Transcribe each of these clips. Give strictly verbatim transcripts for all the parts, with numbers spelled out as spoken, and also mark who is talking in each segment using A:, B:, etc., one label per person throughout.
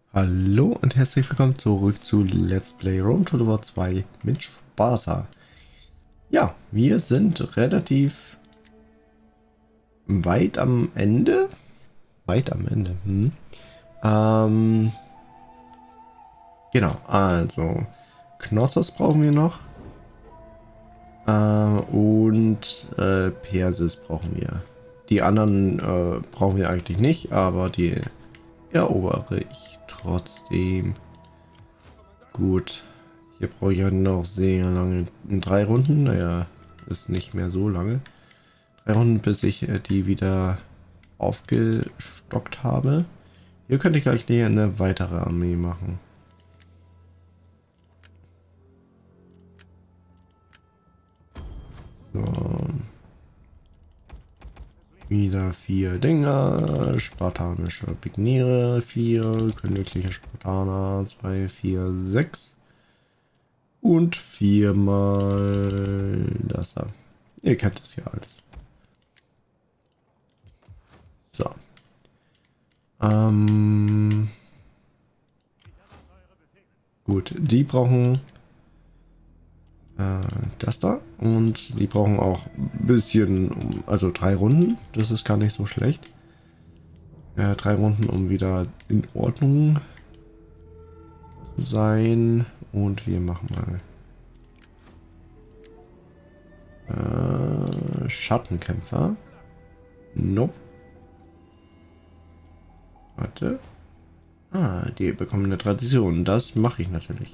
A: Hallo und herzlich willkommen zurück zu Let's Play Rome Tour zwei mit Sparta. Ja, wir sind relativ weit am Ende. Weit am Ende. Hm. Ähm, genau, also Knossos brauchen wir noch. Äh, und äh, Persis brauchen wir. Die anderen äh, brauchen wir eigentlich nicht, aber die erobere ich trotzdem. Gut. Hier brauche ich ja noch sehr lange. In drei Runden, naja, ist nicht mehr so lange. Drei Runden, bis ich äh, die wieder aufgestockt habe. Hier könnte ich gleich näher eine weitere Armee machen. So. Wieder vier Dinger. Spartanische Pigniere. Vier. Königliche Spartaner. Zwei, vier, sechs. Und viermal das da. Ihr kennt das ja alles. So. Ähm, gut, die brauchen äh, das da und die brauchen auch ein bisschen, also drei Runden. Das ist gar nicht so schlecht. Äh, drei Runden, um wieder in Ordnung zu sein. Und wir machen mal äh, Schattenkämpfer. Nope. Warte. Ah, die bekommen eine Tradition. Das mache ich natürlich.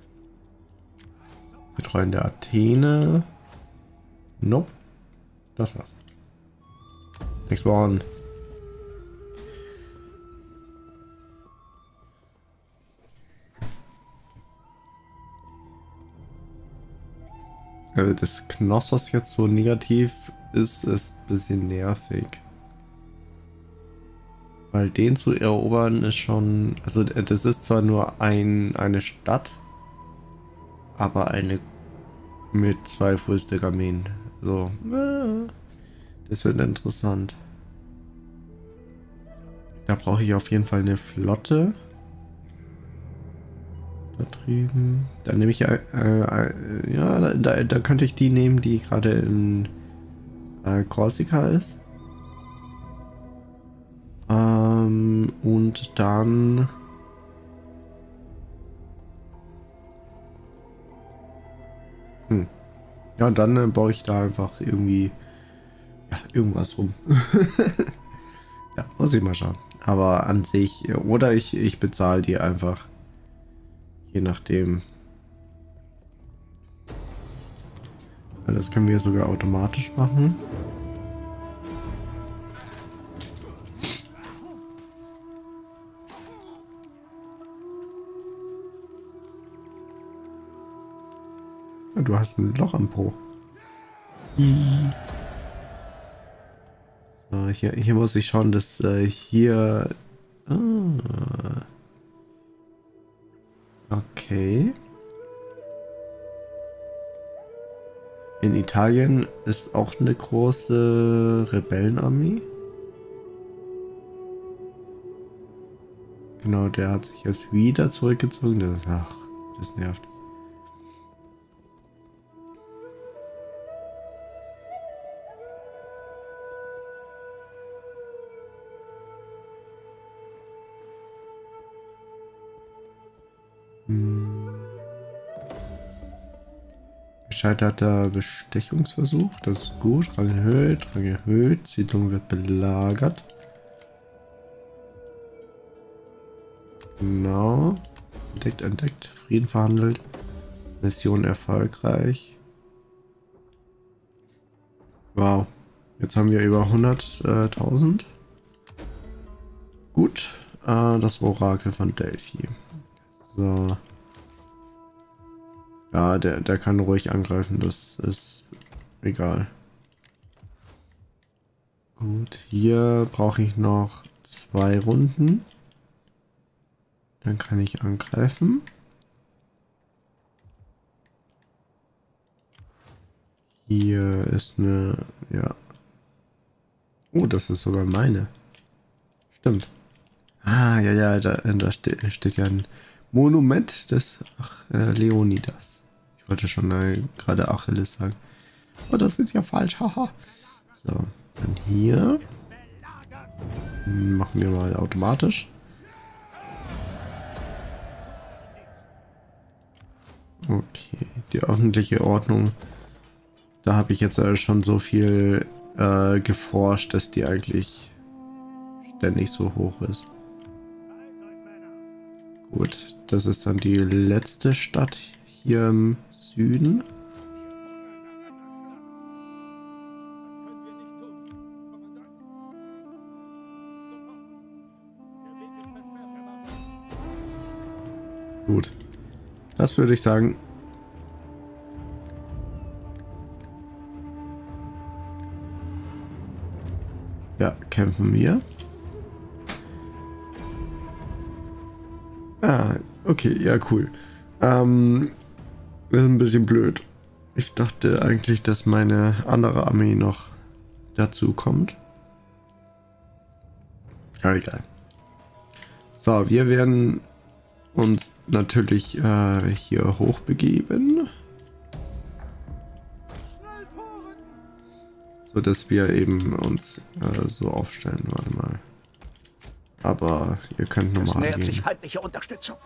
A: Betreuen der Athene. Nope. Das war's. Next one. Also das Knossos jetzt so negativ ist, ist ein bisschen nervig. Weil den zu erobern ist schon... Also das ist zwar nur ein, eine Stadt, aber eine mit zwei Fullstack-Armeen. So, äh, das wird interessant. Da brauche ich auf jeden Fall eine Flotte. Da drüben. Dann nehme ich... Äh, äh, ja, da, da könnte ich die nehmen, die gerade in äh, Korsika ist. Ähm, und dann... Hm. Ja, und dann äh, baue ich da einfach irgendwie ja, irgendwas rum. Ja, muss ich mal schauen. Aber an sich, oder ich, ich bezahle die einfach. Je nachdem. Das können wir sogar automatisch machen. Du hast ein Loch am Po. So, hier, hier muss ich schauen, dass äh, hier... Ah, okay. In Italien ist auch eine große Rebellenarmee. Genau, der hat sich jetzt wieder zurückgezogen. Das, ach, das nervt. Gescheiterter Bestechungsversuch, das ist gut. Rang erhöht, Rang erhöht. Siedlung wird belagert. Genau. Entdeckt, entdeckt. Frieden verhandelt. Mission erfolgreich. Wow. Jetzt haben wir über hunderttausend. Gut. Äh, das Orakel von Delphi. So. Ja, der, der kann ruhig angreifen, das ist egal. Gut, hier brauche ich noch zwei Runden. Dann kann ich angreifen. Hier ist eine, ja. Oh, das ist sogar meine. Stimmt. Ah, ja, ja, da, da ste steht ja ein Monument des ach, äh, Leonidas. Ich wollte schon äh, gerade Achilles sagen. Oh, das ist ja falsch, haha. So, dann hier. Machen wir mal automatisch. Okay, die öffentliche Ordnung. Da habe ich jetzt äh, schon so viel äh, geforscht, dass die eigentlich ständig so hoch ist. Gut, das ist dann die letzte Stadt hier im Süden. Gut, das würde ich sagen. Ja, kämpfen wir. Ah, okay, ja, cool. Ähm, das ist ein bisschen blöd. Ich dachte eigentlich, dass meine andere Armee noch dazu kommt. Aber egal. So, wir werden uns natürlich äh, hier hochbegeben. So dass wir eben uns äh, so aufstellen. Warte mal. Aber ihr könnt normal gehen. Es nähert sich feindliche Unterstützung.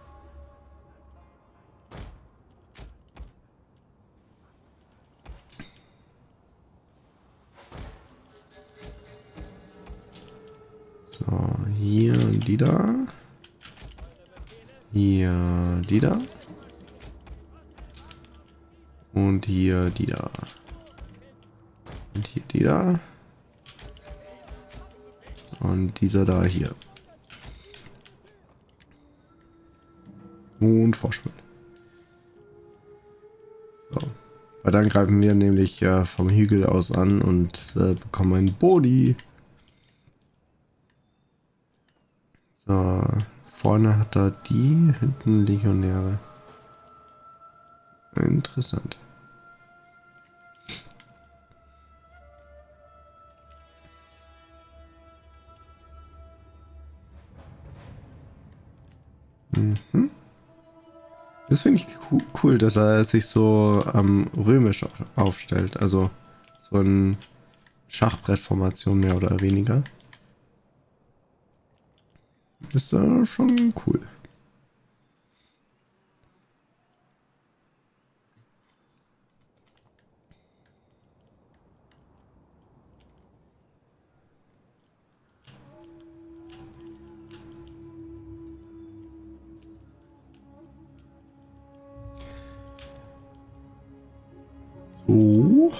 A: So, hier die da. Hier die da. Und hier die da. Und hier die da. Und dieser da hier. Und Vorschwind. So. Weil dann greifen wir nämlich äh, vom Hügel aus an und äh, bekommen einen Boni. So. Vorne hat er die, hinten Legionäre. Interessant. Mhm. Das finde ich cool, dass er sich so ähm, römisch aufstellt. Also so eine Schachbrettformation mehr oder weniger. Ist äh, schon cool. So.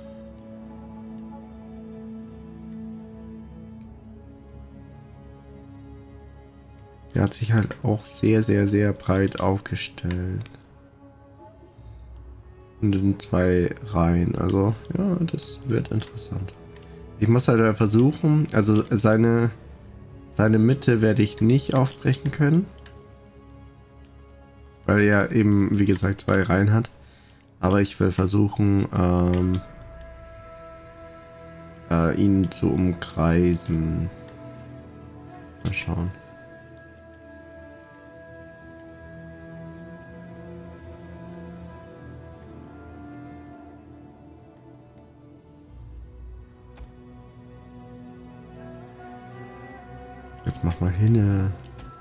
A: Der hat sich halt auch sehr, sehr, sehr breit aufgestellt. Und in zwei Reihen. Also, ja, das wird interessant. Ich muss halt versuchen, also seine, seine Mitte werde ich nicht aufbrechen können. Weil er eben, wie gesagt, zwei Reihen hat. Aber ich will versuchen, ähm, äh, ihn zu umkreisen. Mal schauen. Jetzt mach mal hin.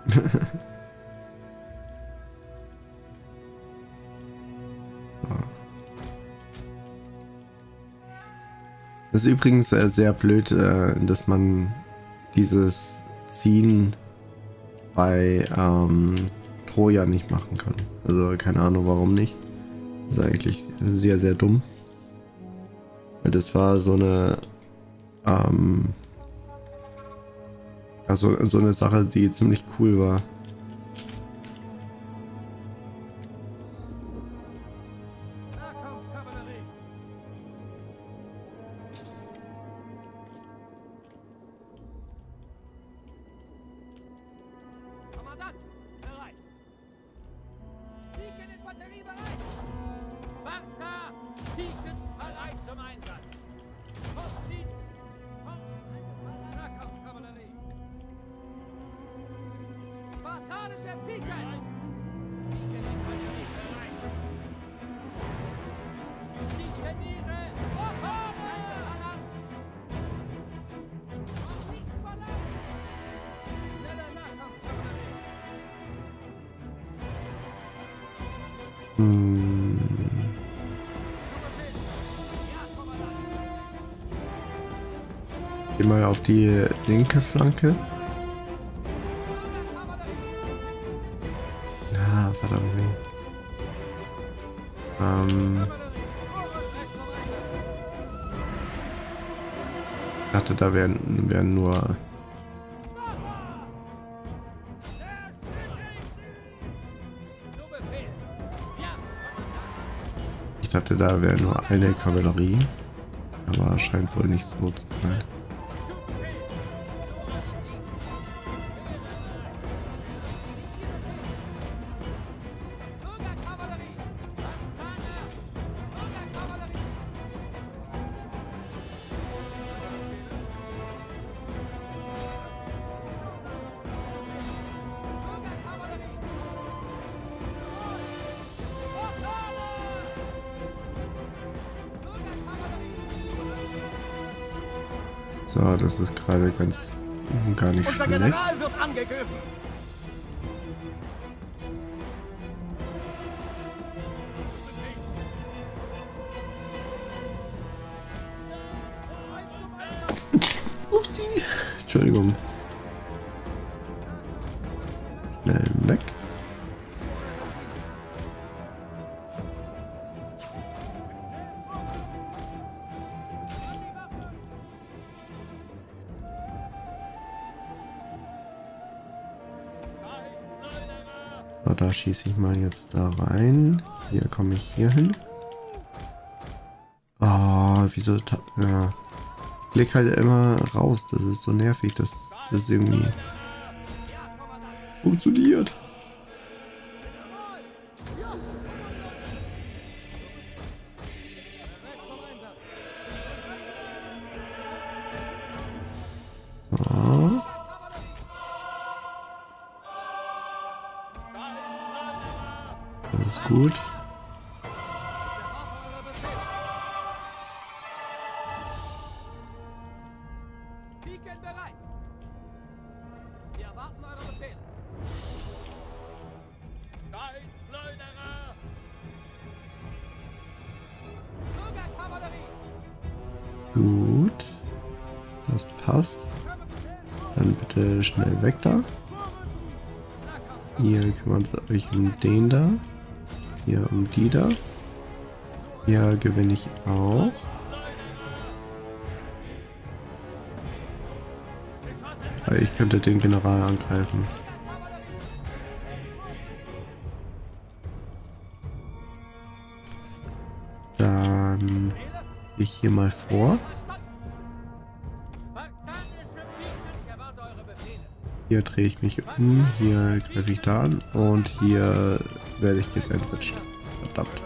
A: Das ist übrigens äh, sehr blöd, äh, dass man dieses Ziehen bei ähm, Troja nicht machen kann. Also keine Ahnung warum nicht. Das ist eigentlich sehr, sehr dumm. Weil das war so eine ähm, also so eine Sache, die ziemlich cool war. Hm. Geh mal auf die linke Flanke. Ah, verdammt. Nee. Ähm. Ich dachte, da wären, wären nur... Ich dachte, da wäre nur eine Kavallerie. Aber scheint wohl nicht so zu sein. So, das ist gerade ganz gar nicht
B: Unser
A: schlecht.
B: General wird angegriffen.
A: Upsi. Entschuldigung. Schnell weg. So, da schieße ich mal jetzt da rein. Hier komme ich hier hin. Oh, wieso? Ja. Ich klick halt immer raus. Das ist so nervig, dass das irgendwie funktioniert. So. Das ist gut.
B: Beacon bereit. Wir erwarten eure Befehle. Steinschleuderer! Bürgerkavallerie!
A: Gut. Das passt. Dann bitte schnell weg da. Ihr kümmert euch um den da. Hier um die da. Hier gewinne ich auch. Ich könnte den General angreifen. Dann gehe ich hier mal vor. Hier drehe ich mich um, hier greife ich da an und hier werde ich gesandwiched. Verdammt.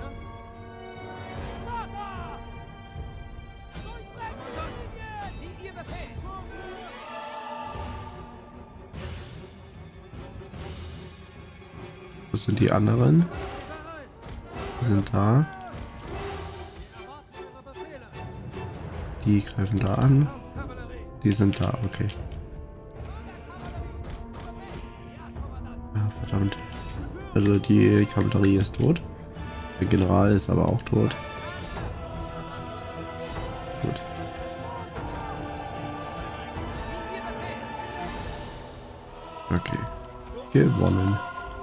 A: Wo sind die anderen? Die sind da. Die greifen da an. Die sind da, okay. Ah, verdammt. Also die Kavallerie ist tot. Der General ist aber auch tot. Gut. Okay. Gewonnen.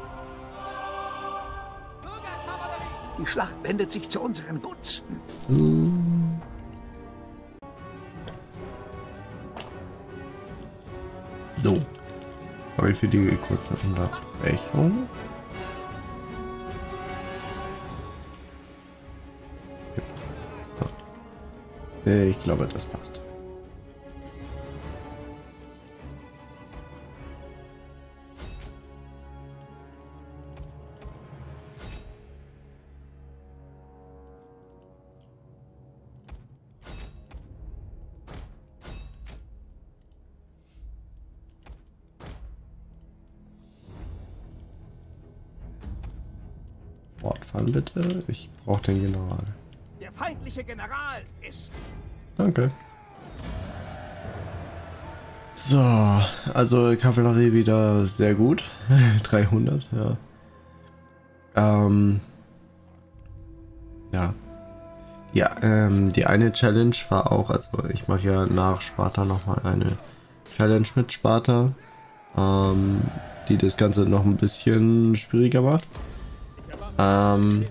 B: Die Schlacht wendet sich zu unseren Gunsten.
A: Hm. So. Sorry für die kurze Unterbrechung. So. Ich glaube, das passt. fahren bitte. Ich brauche den General.
B: Der feindliche General ist...
A: Danke. So, also Kavallerie wieder sehr gut. dreihundert, ja. Ähm, ja. Ja, ähm, die eine Challenge war auch, also ich mache ja nach Sparta nochmal eine Challenge mit Sparta, ähm, die das Ganze noch ein bisschen schwieriger macht. Ähm,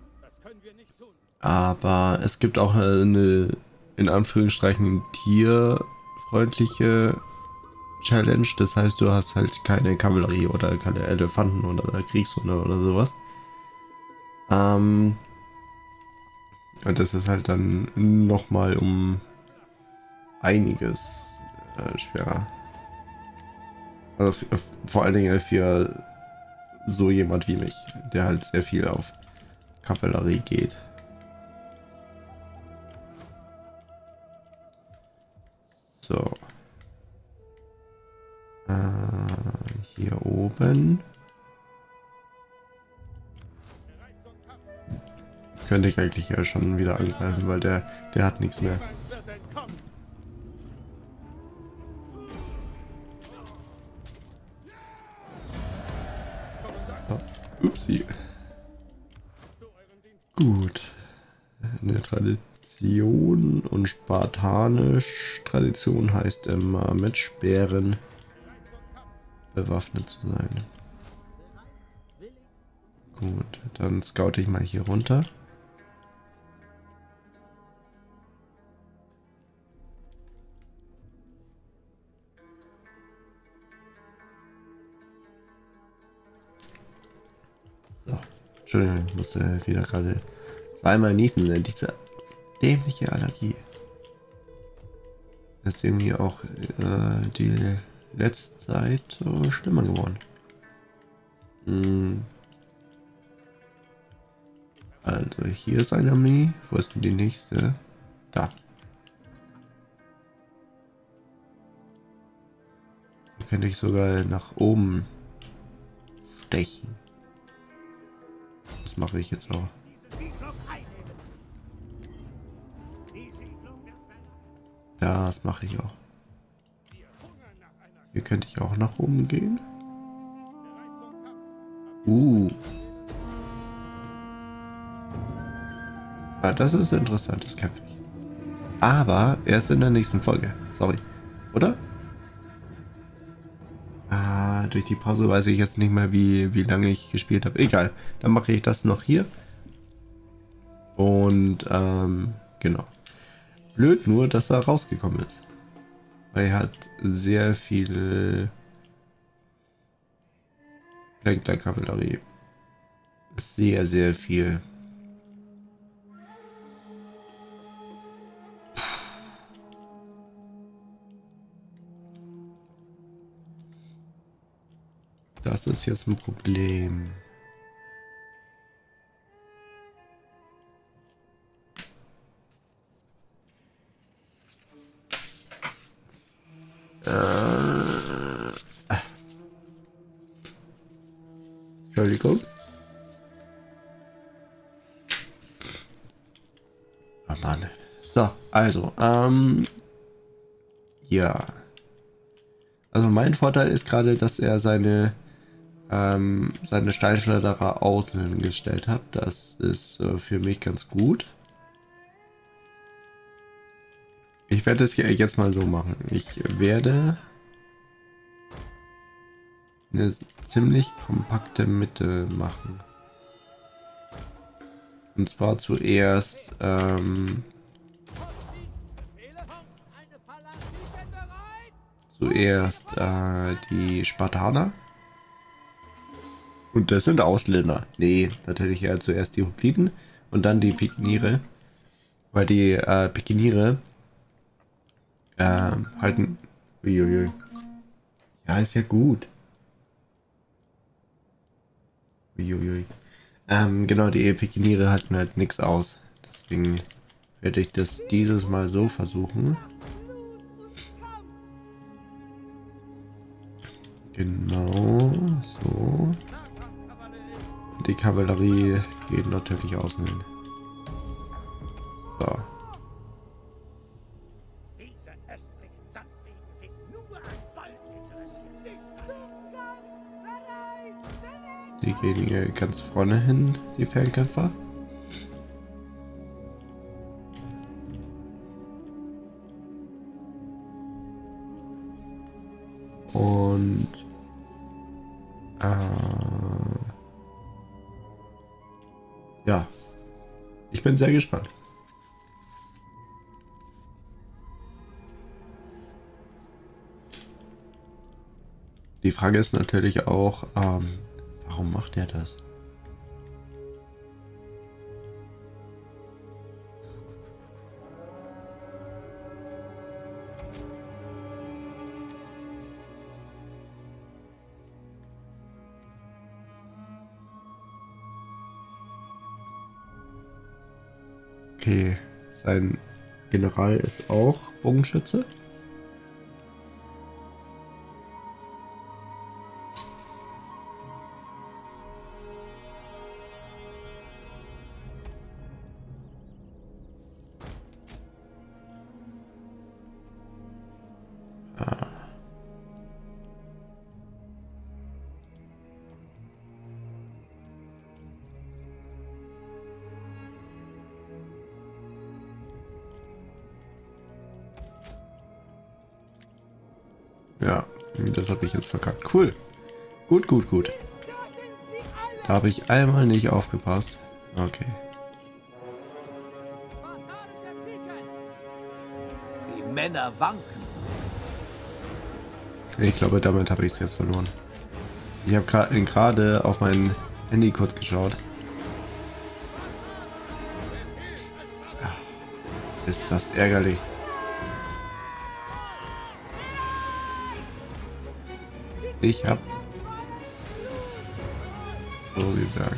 A: aber es gibt auch eine, in Anführungsstrichen, tierfreundliche Challenge, das heißt, du hast halt keine Kavallerie oder keine Elefanten oder Kriegshunde oder sowas. Ähm, und das ist halt dann nochmal um einiges äh, schwerer. Also vor allen Dingen für so jemand wie mich, der halt sehr viel auf Kavallerie geht. So. Äh, hier oben. Könnte ich eigentlich ja schon wieder angreifen, weil der, der hat nichts mehr. So. Upsi. Gut. Eine Tradition und spartanisch. Tradition heißt immer mit Speeren bewaffnet zu sein. Gut, dann scoute ich mal hier runter. So, Entschuldigung, ich musste wieder gerade zweimal niesen, denn diese dämliche Allergie. Ist irgendwie auch äh, die letzte Zeit so schlimmer geworden. Hm. Also hier ist eine Armee. Wo ist denn die nächste? Da. Hier könnte ich sogar nach oben stechen. Das mache ich jetzt auch. Das mache ich auch. Hier könnte ich auch nach oben gehen. Uh. Ah, das ist interessant, das kämpfe ich. Aber erst in der nächsten Folge. Sorry. Oder? Ah, durch die Pause weiß ich jetzt nicht mehr, wie, wie lange ich gespielt habe. Egal. Dann mache ich das noch hier. Und, ähm, genau. Blöd nur, dass er rausgekommen ist. Weil er hat sehr viel Lenkler-Kavallerie. Sehr, sehr viel. Das ist jetzt ein Problem. Äh. Entschuldigung. Oh Mann. So, also, ähm, ja. Also mein Vorteil ist gerade, dass er seine ähm, seine Steinschleuderer außen gestellt hat. Das ist äh, für mich ganz gut. Ich werde es hier jetzt mal so machen. Ich werde eine ziemlich kompakte Mitte machen. Und zwar zuerst ähm, zuerst äh, die Spartaner. Und das sind Ausländer. Nee, natürlich eher zuerst die Hopliten und dann die Pikiniere. Weil die äh, Pikiniere äh, halten... Uiuiui. Ja, ist ja gut. Uiuiui. Ähm, genau, die Pikiniere halten halt nichts aus. Deswegen werde ich das dieses Mal so versuchen. Genau, so. die Kavallerie geht natürlich außen hin. So.
B: Diese östlichen Sandwegen sind nur an Gold interessiert.
A: Die gehen hier ganz vorne hin, die Fernkämpfer. Und äh, ja, ich bin sehr gespannt. Die Frage ist natürlich auch, ähm, warum macht er das? Okay, sein General ist auch Bogenschütze. Ah. Ja, das habe ich jetzt verkackt. Cool. Gut, gut, gut. Da habe ich einmal nicht aufgepasst. Okay.
B: Die Männer wanken.
A: Ich glaube, damit habe ich es jetzt verloren. Ich habe gerade auf mein Handy kurz geschaut. Ist das ärgerlich. Ich hab so gesagt.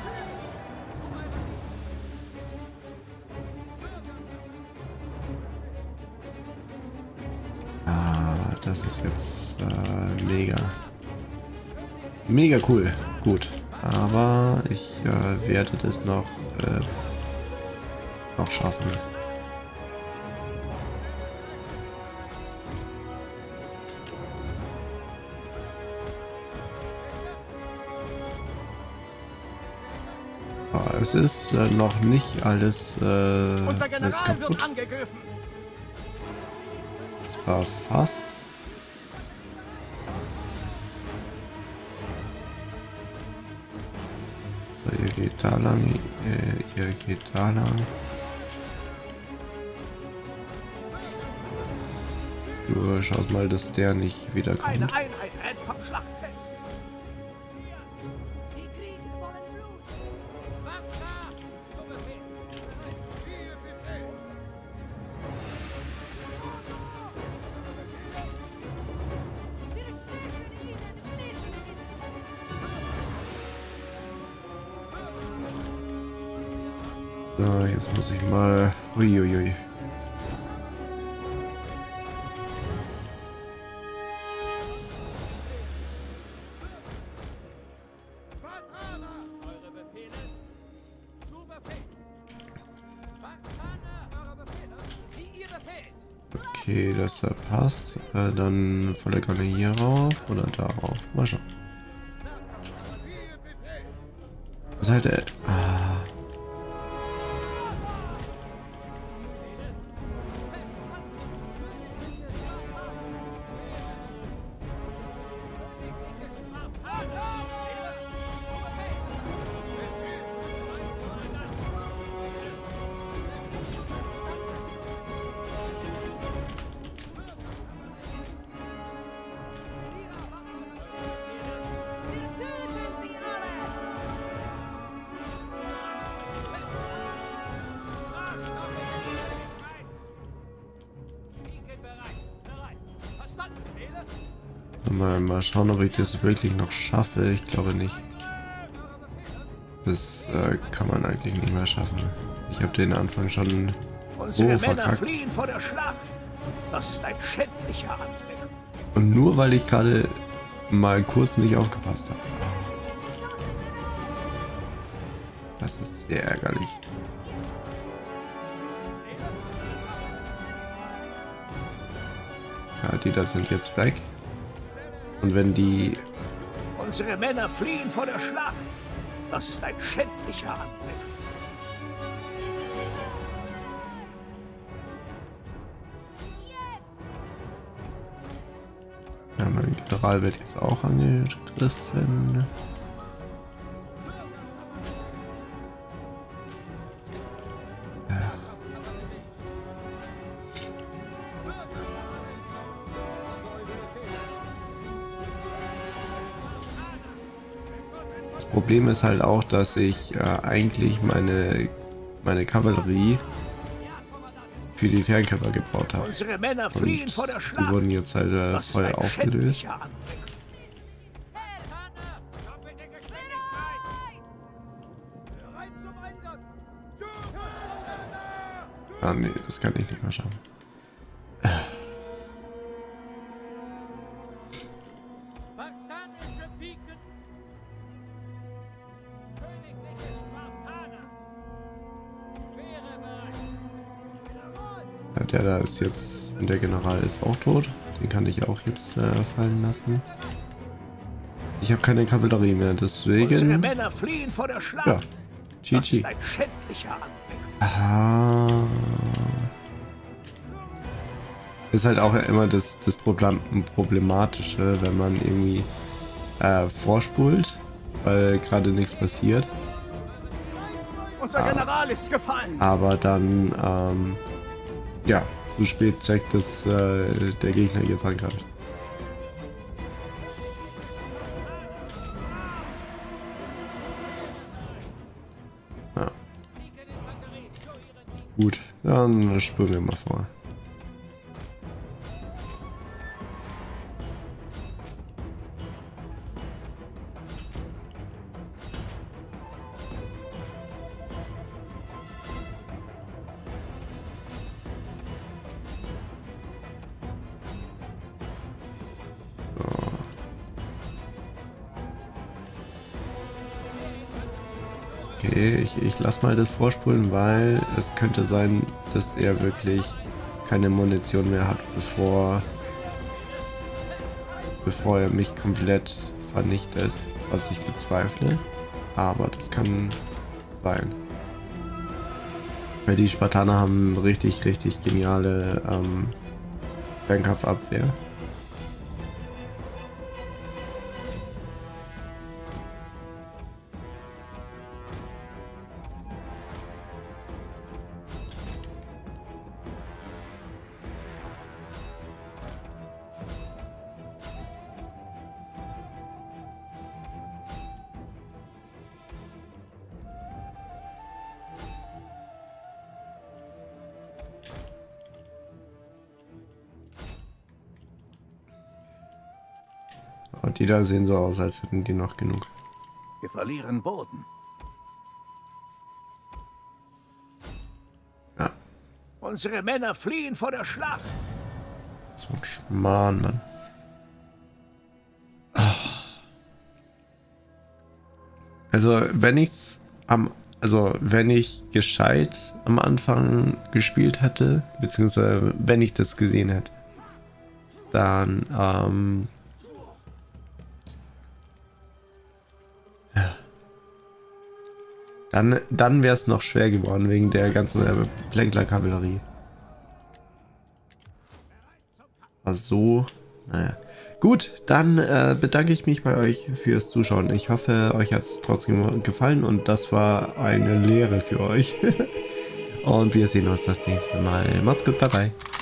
A: Ah, das ist jetzt äh, mega. Mega cool. Gut. Aber ich äh, werde das noch, äh, noch schaffen. Es ist äh, noch nicht alles, äh,
B: Unser
A: alles
B: General
A: kaputt.
B: wird angegriffen.
A: Es war fast. So, ihr geht da lang, ihr, ihr geht da lang. Du schaut mal, dass der nicht wiederkommt.
B: Eine Einheit rennt vom Schlachtfeld.
A: So, jetzt muss ich mal. Uiuiui. Okay, das da passt. Äh, dann volle Kanne hier rauf oder darauf. Mal schauen. Was halt der? Ah. Mal, mal schauen, ob ich das wirklich noch schaffe. Ich glaube nicht. Das äh, kann man eigentlich nicht mehr schaffen. Ich habe den Anfang schon
B: Unsere
A: so
B: Männer
A: verkackt.
B: fliehen vor der Schlacht. Das ist ein schändlicher Anblick.
A: Und nur weil ich gerade mal kurz nicht aufgepasst habe. Das ist sehr ärgerlich. Ja, die da sind jetzt weg. Und wenn die...
B: Unsere Männer fliehen vor der Schlacht. Das ist ein schändlicher Anblick.
A: Ja, mein General wird jetzt auch angegriffen. Ja. Das Problem ist halt auch, dass ich äh, eigentlich meine, meine Kavallerie für die Fernkämpfer gebaut habe.
B: Unsere Männer fliehen
A: Und
B: vor der
A: die
B: Schlacht.
A: wurden jetzt halt äh,
B: Das ist
A: voll
B: ein
A: aufgelöst.
B: schändlicher Anblick.
A: Ah nee, das kann ich nicht mehr schaffen.
B: Spartanische Piken. Königliche Spartaner. Schwere bereit.
A: Ja, der da ist jetzt, und der General ist auch tot. Den kann ich auch jetzt äh, fallen lassen. Ich habe keine Kavallerie mehr,
B: Unsere
A: deswegen...
B: Männer fliehen vor der Schlacht.
A: Ja, G
B: Das
A: G.
B: ist ein schändlicher Anblick.
A: Aha. Ist halt auch immer das, das Problem, Problematische, wenn man irgendwie äh, vorspult, weil gerade nichts passiert.
B: Unser
A: Ah.
B: General ist gefallen.
A: Aber dann, ähm, ja, zu spät checkt, dass äh, der Gegner jetzt angreift. Ja. Gut, dann springen wir mal vor. Okay, ich, ich lasse mal das vorspulen, weil es könnte sein, dass er wirklich keine Munition mehr hat, bevor, bevor er mich komplett vernichtet, was ich bezweifle. Aber das kann sein. Weil die Spartaner haben richtig, richtig geniale ähm, Fernkampfabwehr. Und die da sehen so aus, als hätten die noch genug.
B: Wir verlieren Boden.
A: Ja,
B: Unsere Männer fliehen vor der Schlacht.
A: so ein Schmarrn, Mann. Ah. Also, wenn ich's am, also wenn ich gescheit am Anfang gespielt hätte, beziehungsweise wenn ich das gesehen hätte, dann, ähm, Dann, dann wäre es noch schwer geworden wegen der ganzen äh, Plänkler-Kavallerie. Also, naja. Gut, dann äh, bedanke ich mich bei euch fürs Zuschauen. Ich hoffe, euch hat es trotzdem gefallen und das war eine Lehre für euch. Und wir sehen uns das nächste Mal. Macht's gut, bye bye.